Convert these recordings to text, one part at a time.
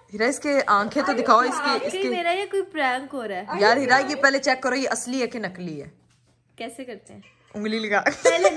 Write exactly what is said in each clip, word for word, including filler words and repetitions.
हीरा इसके आंखें तो दिखाओ इसकी इसकी मेरा ये कोई प्रैंक हो रहा है यार। हीरा ये पहले चेक करो ये असली है कि नकली है। कैसे करते हैं? उंगली लगा पहले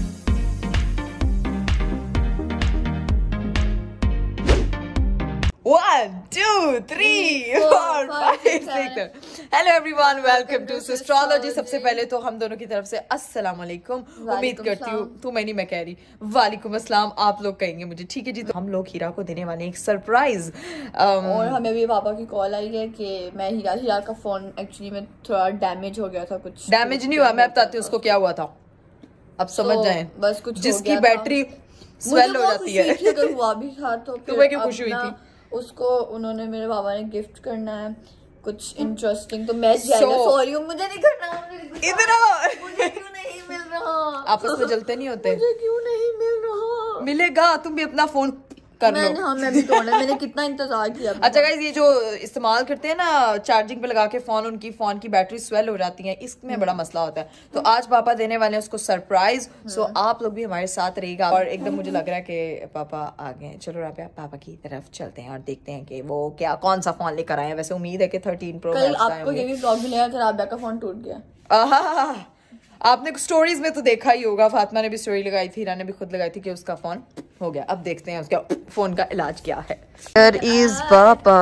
One, two, three, four, five, six. Hello everyone, welcome to Astrology. सबसे पहले तो हम दोनों की तरफ से अस्सलाम वालेकुम। उम्मीद करती हूँ तू मैं नहीं मैं कह रही वालेकुम अस्सलाम आप लोग कहेंगे मुझे, ठीक है जी। तो हम लोग हीरा को देने वाले हैं एक सरप्राइज। um, और हमें भी पापा की कॉल आई है कि मैं हीरा हीरा का फोन एक्चुअली में थोड़ा डैमेज हो गया था। कुछ डैमेज नहीं हुआ, मैं बताती हूँ उसको क्या हुआ था, अब समझ so, जाए। बस कुछ जिसकी बैटरी स्वेल हो जाती है। अगर हुआ भी था तो तुम्हें क्यों खुशी हुई थी? उसको उन्होंने मेरे बाबा ने गिफ्ट करना है कुछ इंटरेस्टिंग, तो मैं सॉरी मुझे नहीं करना। इधर आओ। मुझे क्यों नहीं मिल रहा? आपस में जलते नहीं होते? मुझे क्यों नहीं मिल रहा? मिलेगा, तुम भी अपना फोन कर लो। मैंने हाँ मैं भी तोड़ना, मैंने कितना इंतजार किया। अच्छा गाइस, ये जो इस्तेमाल करते हैं ना चार्जिंग पे लगा के फोन, उनकी फोन की बैटरी स्वेल हो जाती है, इसमें बड़ा मसला होता है। तो आज पापा देने वाले हैं उसको सरप्राइज। सो आप लोग भी हमारे साथ रहिएगा। और एकदम मुझे लग रहा है कि पापा आ गए हैं। चलो राबिया पापा की तरफ चलते हैं और देखते हैं कि वो क्या कौन सा फोन लेकर आए हैं। वैसे उम्मीद है कि थर्टीन प्रो कल आपको ये भी ब्लॉग मिलेगा कि राबिया का फोन टूट गया। आहा, आपने स्टोरीज में तो देखा ही होगा, फातिमा ने भी स्टोरी लगाई थी, हीरा ने भी खुद लगाई थी कि उसका फोन हो गया। अब देखते हैं उसका फोन का इलाज क्या है। There is पापा।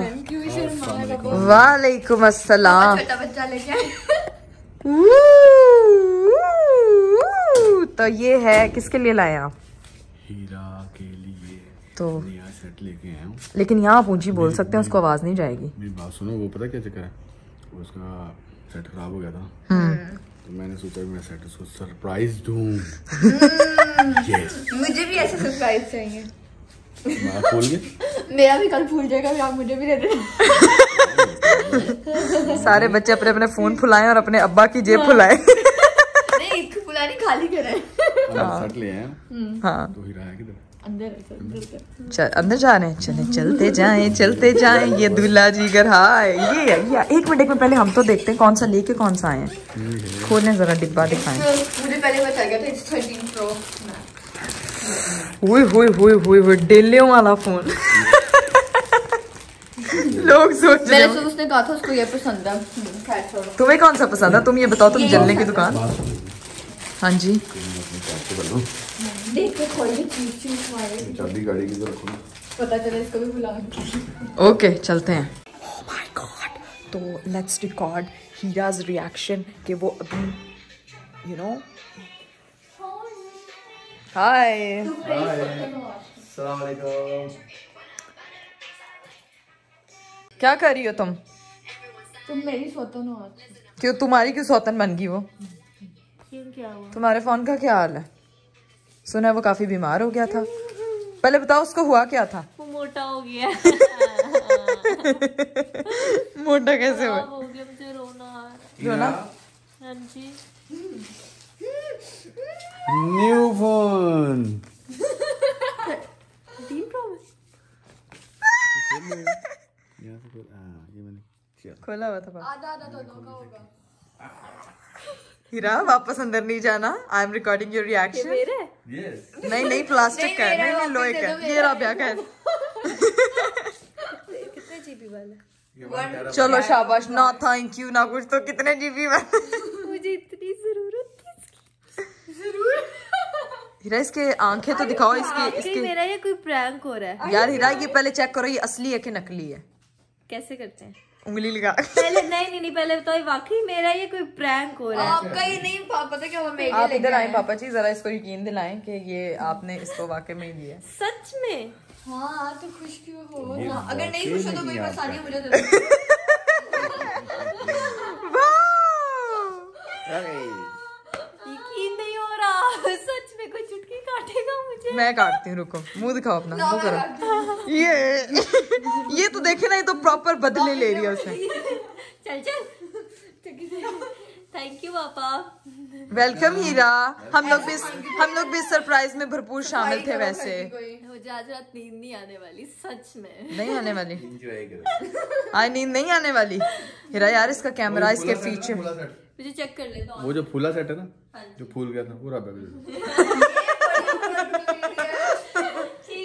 वालेकुम अस्सलाम। छोटा बच्चा लेके तो ये है किसके लिए लाए आप? हीरा के लिए। तो नया सेट लेके आया हूँ, लेकिन यहाँ आप ऊंची बोल सकते हैं, उसको आवाज नहीं जाएगी। मेरी बात सुनो, वो पता क्या चक्कर है, उसका सेट खराब हो गया था तो मैंने सोचा मैं सेट उसको सरप्राइज दूं। yes. मुझे भी ऐसे सरप्राइज चाहिए। मैं फूल गया, मेरा भी कल फूल जाएगा, आप मुझे भी दे देना। सारे बच्चे अपने अपने फोन फुलाएं और अपने अब्बा की जेब फुलाएं। नहीं फुलानी खाली करें। सेट ले आया। हाँ तो हीरा है किधर? अंदर चल अंदर जा रहे हैं, चले चलते जाएं चलते जाएं। ये दूल्हा जी घर हाय ये ये एक मिनट एक मिनट पहले हम तो देखते हैं कौन सा लेके कौन सा आए हैं। खोलें जरा डिब्बा दिखाएं। मुझे पहले बता गया था इट्स थर्टीन प्रो। हुई हुई हुई हुई हुई डेलियों वाला फोन। लोग सोच रहे मैंने उसने कहा था उसको ये पसंद है। खैर छोड़ो, तुम्हें कौन सा पसंद है? तुम ये बताओ, तुम जलने की दुकान। हाँ जी देख के खोल के चीज चीज मारे, चाबी गाड़ी की तरफ रखो, पता चले इसको भी बुला। ओके चलते हैं। ओह माय गॉड, तो लेट्स रिकॉर्ड हीराज रिएक्शन कि वो अभी यू नो। हाय अस्सलाम वालेकुम। क्या कर रही हो तुम? तुम मेरी सौतन हो। क्यों तुम्हारी क्यों सौतन बन गई वो? क्यों क्या हुआ? तुम्हारे फोन का क्या हाल है? सुना है वो काफी बीमार हो गया था। पहले बताओ उसको हुआ क्या था? वो मोटा हो गया। मोटा कैसे हुआ? हो गया, मुझे रोना आ रहा। रोना? हाँ जी। New phone. तीन प्रो में यहाँ से खोल, हाँ ये मैंने किया। खोला हुआ था। आधा आधा तो धोखा होगा। हीरा वापस अंदर नहीं जाना। I am recording your reaction. मेरे यस। नहीं नहीं प्लास्टिक का है, नहीं नहीं लोहे का है। ये राबिया का है। कितने जीबी वाला? चलो शाबाश। ना थैंक यू ना कुछ, तो कितने जीबी वाला? मुझे इतनी जरूरत थी जरूर। हीरा इसके आंखें तो दिखाओ इसकी इसकी मेरा ये कोई प्रैंक हो रहा है। यार हीरा ये पहले चेक करो ये असली है कि नकली है। कैसे करते हैं? उंगली लगा पहले नहीं नहीं नहीं पहले बताओ वाकई मेरा ये कोई प्रैंक हो रहा है। आपका ये नहीं पता क्या हुआ? मेरे आप इधर आए पापा जी, जरा इसको यकीन दिलाएं कि ये आपने इसको वाकई में दिया है। सच में? हाँ तो खुश क्यों हो? हाँ, अगर नहीं खुश हो तो कोई परेशानी है मुझे तो। यकीन नहीं हो रहा, सच में कोई चुटकी काटेगा मुझे। मैं काटती हूँ, रुको। मुंह दिखाओ अपना, मुंह करो। ये ये तो देखे ना, ये तो प्रॉपर बदले ले रही है उसने। चल चल। थैंक यू पापा। वेलकम हीरा। हम लोग भी हम लोग भी सरप्राइज में भरपूर शामिल थे। वैसे मुझे आज रात नींद नहीं आने वाली, सच में नहीं आने वाली। एंजॉय करो। आज नींद नहीं आने वाली। हीरा यार इसका कैमरा इसके फीचर मुझे चेक कर लेता हूँ। वो जो फूला सेट है ना, जो फूल गया था वो राबिया का। ठीक है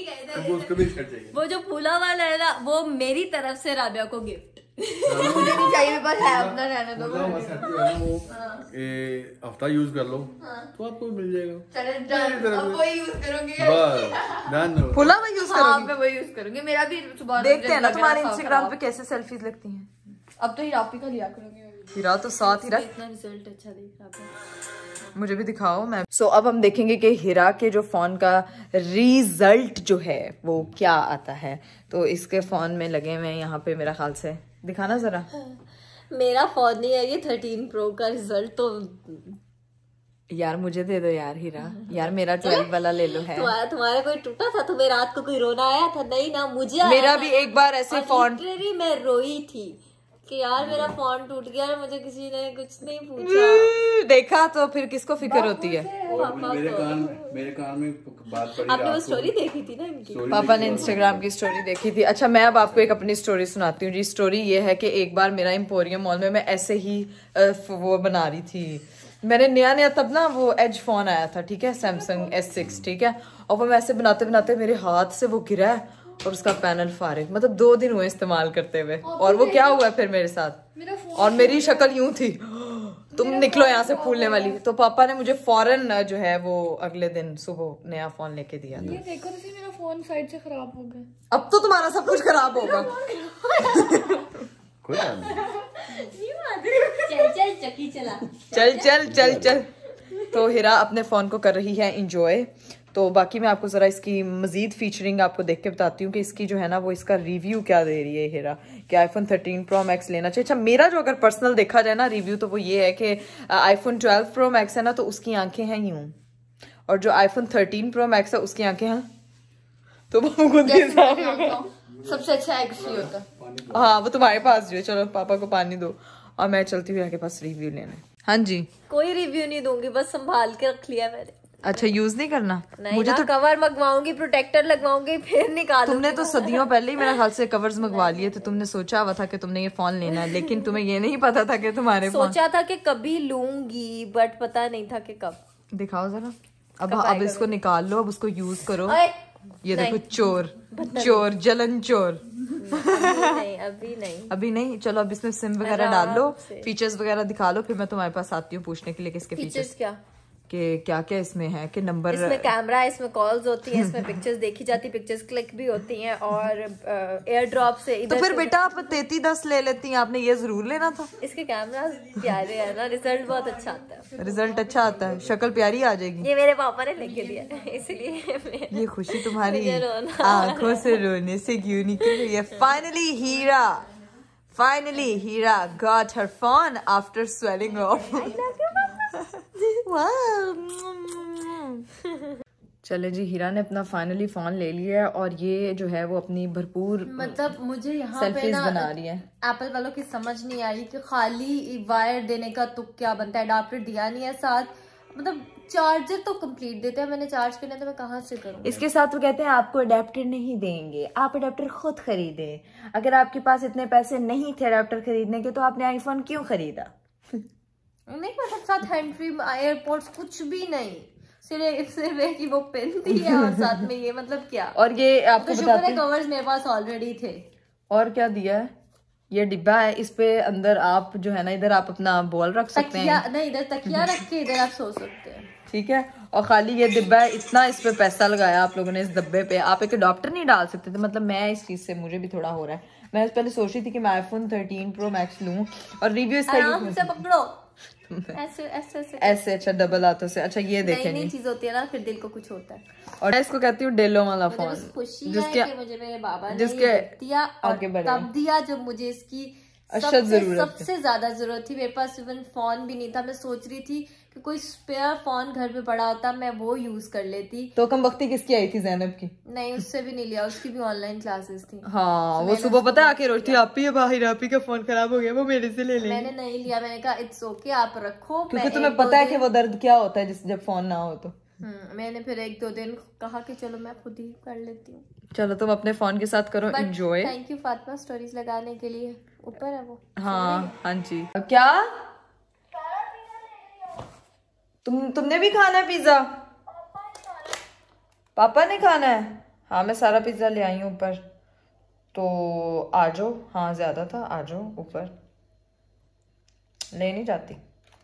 वो उसको भी शर्ट चाहिए। वो जो फूला वाला है ना, वो मेरी तरफ से राबिया को गिफ्ट। मुझे नहीं चाहिए, मेरे पास है अपना, रहने दो। मतलब सेट जो है ना वो हफ्ता यूज कर लो तो आपको मिल जाएगा। अब वही यूज करूंगी। बस डन। फुला मैं यूज हाँ, करूंगी। मैं वही यूज करूंगी। मेरा भी सुबह देखते हैं ना तुम्हारे इंस्टाग्राम पे कैसे सेल्फीज लगती हैं। अब तो हिरापी का लिया करूंगी। हीरा तो साथ ही रख। इतना रिजल्ट अच्छा दिख रहा था। मुझे भी दिखाओ मैं। सो so, अब हम देखेंगे कि हीरा के जो फोन का रिजल्ट जो है वो क्या आता है। तो इसके फोन में लगे हुए हैं यहाँ पे, मेरा ख्याल से दिखाना जरा। मेरा फोन नहीं है ये, थर्टीन प्रो का रिजल्ट तो यार मुझे दे दो यार हीरा, यार मेरा ट्वेल्व वाला ले लो। है तुम्हारा तुम्हारा कोई टूटा था? तुम्हें रात को कोई रोना आया था? नहीं ना, मुझे आया मेरा था। भी एक बार ऐसे फोन, लिटरली मैं रोई थी कि यार मेरा फोन टूट गया और मुझे किसी ने कुछ नहीं पूछा। देखा तो फिर किसको फिक्र होती है। मेरे कान मेरे कान में बात पड़ी। आपने वो स्टोरी देखी थी ना इनकी? पापा ने इंस्टाग्राम की स्टोरी देखी थी। अच्छा मैं अब आपको एक अपनी स्टोरी सुनाती हूँ जी। स्टोरी ये है कि एक बार मेरा एम्पोरियम मॉल में मैं ऐसे ही वो बना रही थी। मैंने नया नया तब ना वो एज फोन आया था, ठीक है, सैमसंग एस सिक्स, ठीक है। और वो मैं ऐसे बनाते बनाते मेरे हाथ से वो गिरा है और उसका पैनल फारिग। मतलब दो दिन हुए इस्तेमाल करते हुए। और वो क्या हुआ फिर मेरे साथ, और मेरी शक्ल यूं थी, तुम निकलो यहाँ से फूलने वाली। तो पापा ने मुझे फौरन जो है वो अगले दिन सुबह नया फोन लेके दिया था। ये देखो तो मेरा फोन साइड से खराब हो गया। अब तो तुम्हारा सब कुछ खराब होगा। कोई बात नहीं। चल चल चक्की चला। चल चल चल चल। तो हीरा अपने फोन को कर रही है इंजॉय। तो बाकी मैं आपको जरा इसकी मजीद फीचरिंग आपको देख के बताती हूँ कि इसकी जो है ना वो इसका रिव्यू क्या दे रही है हीरा, कि आईफोन थर्टीन प्रो मैक्स लेना चाहिए। अच्छा मेरा जो अगर पर्सनल देखा जाए ना रिव्यू, तो वो ये है कि आईफोन ट्वेल्व प्रो मैक्स है ना तो उसकी आंखें हैं यूं, और जो आईफोन थर्टीन प्रो मैक्स है उसकी आंखें हैं तो वो खुद के सामने सबसे अच्छा एक्सी होता है। हाँ वो तुम्हारे पास जो है। चलो पापा को पानी दो और मैं चलती हूँ आपके पास रिव्यू लेने। हाँ जी। कोई रिव्यू नहीं दूंगी, बस संभाल के रख लिया मैंने। अच्छा यूज नहीं करना? नहीं मुझे ना, तो कवर मंगवाऊंगी, प्रोटेक्टर लगवाऊंगी, फिर निकालूंगी। तुमने तो सदियों पहले ही मेरा ख्याल से कवर्स मंगवा लिए थे। तुमने सोचा हुआ था कि तुमने ये फोन लेना है, लेकिन तुम्हें ये नहीं पता था कि तुम्हारे सोचा था कि कभी लूंगी, बट पता नहीं था कि कब। दिखाओ जरा। अब अब इसको निकाल लो, अब उसको यूज करो। अरे, ये देखो चोर चोर जलन चोर। अभी नहीं अभी नहीं अभी नहीं। चलो अब इसमें सिम वगैरह डाल लो, फीचर्स वगैरह दिखा लो, फिर मैं तुम्हारे पास आती हूँ पूछने के लिए कि इसके फीचर्स क्या कि क्या क्या इसमें है, कि नंबर, इसमें कैमरा है, इसमें कॉल्स होती हैं, इसमें पिक्चर्स देखी जाती, पिक्चर्स क्लिक भी होती हैं, और एयर ड्रॉप से इधर। तो फिर बेटा आप तैतीस दस ले लेती हैं, आपने ये जरूर लेना था। इसके कैमरा प्यारे है ना, रिजल्ट बहुत अच्छा आता है। रिजल्ट अच्छा आता है, शक्ल प्यारी आ जाएगी। ये मेरे पापा ने लेके दिया है, इसलिए ये खुशी तुम्हारी मुझे रोना आंखों से रोने से क्यों निकल रही है। Finally Heera finally Heera got her phone after swelling off. चले जी, हीरा ने अपना फाइनली फोन ले लिया है और ये जो है वो अपनी भरपूर मतलब मुझे यहाँ पे सेल्फीज ना बना रही है। एप्पल वालों की समझ नहीं आई कि खाली वायर देने का तुक क्या बनता है, अडाप्टर दिया नहीं है साथ। मतलब चार्जर तो कंप्लीट देते हैं, मैंने चार्ज करना तो मैं कहाँ से करूँ। इसके साथ वो कहते हैं आपको अडेप्टर नहीं देंगे, आप अडेप्टर खुद खरीदे। अगर आपके पास इतने पैसे नहीं थे अडेप्टर खरीदने के तो आपने आईफोन क्यों खरीदा? नहीं मतलब साथ हैंड फ्री एयरपोर्ट्स कुछ भी नहीं, सिर्फ सिर्फ एक ही वो पेन थी है और साथ में ये, मतलब क्या। और ये आपको तो बताते हैं कवर्स मेरे पास ऑलरेडी थे। और क्या दिया है, ये डिब्बा है, इस पे अंदर आप जो है ना इधर आप अपना बॉल रख सकते हैं, नहीं इधर तकिया रख के इधर आप सो सकते हैं, ठीक है। और खाली ये डिब्बा है, इतना इस पे पैसा लगाया आप लोगों ने इस डब्बे पे, आप एक अडॉप्टर नहीं डाल सकते थे। मतलब मैं इस चीज से मुझे भी थोड़ा हो रहा है। मैं पहले सोच रही थी कि मैं आईफोन थर्टीन प्रो मैक्स लूं और रिव्यू इसका आराम से पकड़ो ऐसे ऐसे ऐसे ऐसे। अच्छा डबल हाथों से। अच्छा ये देखें, नई चीज होती है ना, फिर दिल को कुछ होता है। और मैं इसको कहती हूँ डेलो वाला फोन, जिसके मुझे मेरे बाबा ने जिसके दिया और तब दिया जब मुझे इसकी सबसे सबसे ज्यादा जरूरत थी। मेरे पास इवन फोन भी नहीं था, मैं सोच रही थी कि कोई स्पेयर फोन घर पे पड़ा होता मैं वो यूज कर लेती। तो कम वक्ती किसकी आई थी, जैनब की? नहीं उससे भी नहीं लिया, उसकी भी ऑनलाइन क्लासेस थी। हाँ वो सुबह पता है आके रोती, आप ही बाहर आप ही का फोन खराब हो गया, वो मेरे से ले ले। मैंने नहीं लिया, मैंने कहा इट्स ओके आप रखो, क्योंकि तुम्हें पता है कि वो दर्द क्या होता है जिस जब फोन ना हो तो। मैंने फिर एक दो दिन कहा कि चलो मैं खुद ही कर लेती हूँ। चलो तुम अपने फोन के साथ करो enjoy. Thank you Fatima stories लगाने के लिए। ऊपर है वो। हाँ हाँ जी। क्या तुम तुमने भी खाना है पिज्जा? पापा ने खाना है? हाँ मैं सारा पिज्ज़ा ले आई हूँ ऊपर, तो आ जाओ। हाँ ज़्यादा था, आ जाओ ऊपर। ले नहीं जाती।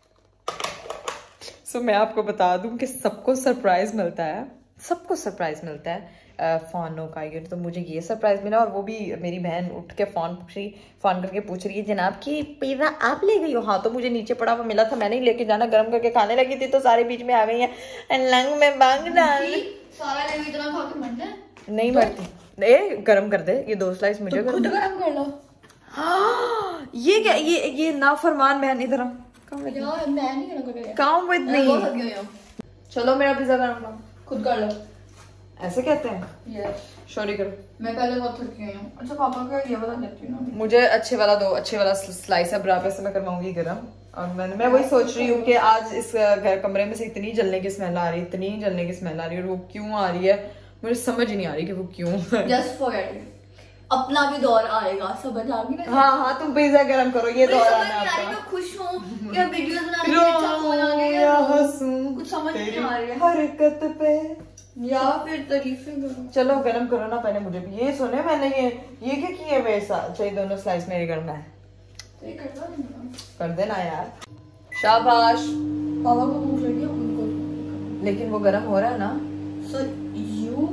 सो so, मैं आपको बता दूं कि सबको सरप्राइज मिलता है, सबको सरप्राइज मिलता है फ़ोनों का। ये तो मुझे ये सरप्राइज मिला, और वो भी मेरी बहन उठ के फ़ोन पूछ रही फ़ोन करके पूछ रही है जनाब कि पिज़्ज़ा आप ले गई हो? हाँ तो मुझे नीचे पड़ा हुआ मिला था, मैंने ही लेके जाना, गर्म करके खाने लगी थी तो सारे बीच में आ गई हैं लंग में बांग डाल। सारा ले इतना खा के मरना है? नहीं मरती। ए गरम कर दे, ये दो स्लाइस मुझे तो खुद गरम कर लो। हाँ ये क्या, ये ये नाफरमान बहन इधर आ। यार मैं नहीं गरम कर काम विद मी। चलो मेरा पिज़्ज़ा गरम खुद कर लो। ऐसे कहते हैं? यस। सॉरी करो, मैं पहले बहुत थकी हुई हूँ। अच्छा पापा का ये वाला देती हूँ ना। मुझे अच्छे वाला दो, अच्छे वाला स्लाइस है बराबर से मैं करवाऊंगी गरम। और मैं मैं वही सोच रही हूँ कि आज इस घर कमरे में से इतनी जलने की स्मेल आ रही है, इतनी जलने की स्मेल आ रही है, और वो क्यों आ रही है मुझे समझ ही नहीं आ रही कि वो क्यों। जस्ट फॉरगेट इट, अपना भी दौर आएगा, समझ आ गई ना? हाँ हाँ तुम पिज़्ज़ा गरम करो, ये दौर आना है आपका। मैं खुश हूँ या वीडियोस बनाने में अच्छा फोन आ गया या हंसूं, कुछ समझ नहीं आ रही है। हरकत पे या फिर तारीफें करो। चलो गरम करो ना पहले मुझे भी। ये सुने मैंने, ये ये क्या किया मेरे साथ? अच्छा ये दोनों स्लाइस मेरे करना है, तो ये करवा देना। कर देना यार, शाबाश। पापा को भूख लगी है उनको, लेकिन वो गरम हो रहा है ना। सो यू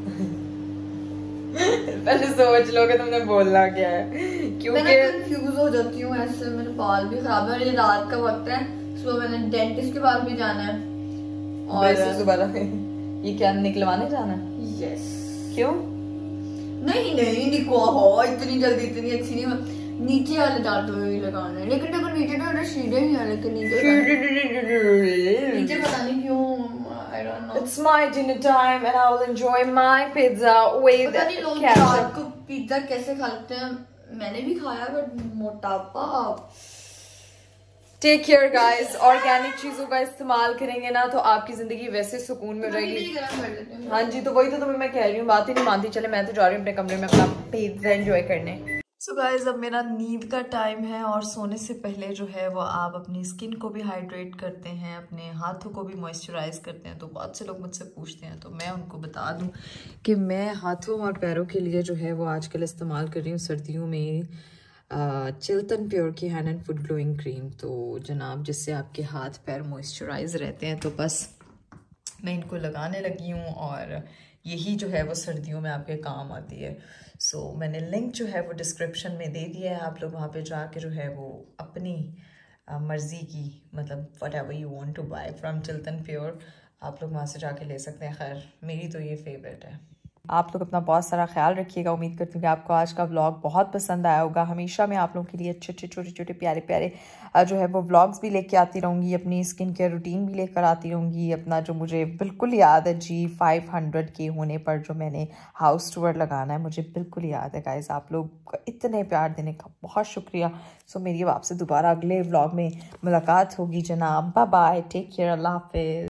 पहले सोच लो कि तुमने बोलना क्या है, क्योंकि मैं कंफ्यूज हो जाती हूँ ऐसे। मेरे बाल भी खराब है, ये रात का वक्त है, सुबह मैंने डेंटिस्ट के पास भी जाना है। और दोबारा ये क्या निकलवाने जाना है? यस। क्यों? नहीं नहीं निकलवा, इतनी जल्दी इतनी अच्छी नहीं, नीचे वाले दांत में लगाना है। लेकिन देखो नीचे तो सीधे ही है, लेकिन नीचे नीचे पता नहीं क्यों, I don't know. It's my dinner time and I will enjoy my pizza with पता नहीं लोग रात को पिज्जा कैसे खाते हैं, मैंने भी खाया बट मोटापा। टेक केयर गाइस, ऑर्गेनिक चीजों का इस्तेमाल करेंगे ना तो आपकी जिंदगी वैसे सुकून में रहेगी। हाँ जी, तो वही तो तुम्हें मैं कह रही हूँ, बात ही नहीं मानती। चले मैं तो जा रही हूँ अपने कमरे में अपना पिज्जा एंजॉय करने। सो so गाइस अब मेरा नींद का टाइम है, और सोने से पहले जो है वो आप अपनी स्किन को भी हाइड्रेट करते हैं, अपने हाथों को भी मॉइस्चराइज करते हैं। तो बहुत से लोग मुझसे पूछते हैं, तो मैं उनको बता दूं कि मैं हाथों और पैरों के लिए जो है वो आजकल इस्तेमाल कर रही हूँ सर्दियों में चिल्टन प्योर की hand and foot glowing cream. तो जनाब जिससे आपके हाथ पैर मॉइस्चराइज रहते हैं, तो बस मैं इनको लगाने लगी हूँ, और यही जो है वो सर्दियों में आपके काम आती है। सो so, मैंने लिंक जो है वो डिस्क्रिप्शन में दे दिया है, आप लोग वहाँ पे जाके जो है वो अपनी uh, मर्ज़ी की, मतलब whatever you want to buy from Chiltan pure, आप लोग वहाँ से जाके ले सकते हैं। खैर मेरी तो ये फेवरेट है। आप लोग अपना बहुत सारा ख्याल रखिएगा। उम्मीद करती हूँ कि आपको आज का व्लॉग बहुत पसंद आया होगा। हमेशा मैं आप लोगों के लिए अच्छे अच्छे छोटे छोटे प्यारे प्यारे जो है वो व्लॉग्स भी लेके आती रहूँगी, अपनी स्किन केयर रूटीन भी लेकर आती रहूँगी। अपना जो मुझे बिल्कुल याद है जी फाइव हंड्रेड के होने पर जो मैंने हाउस टूर लगाना है, मुझे बिल्कुल याद है गाइस। आप लोग इतने प्यार देने का बहुत शुक्रिया। सो मेरी अब आपसे दोबारा अगले व्लॉग में मुलाकात होगी जनाब। बाय बाय, टेक केयर, अल्लाह हाफिज़।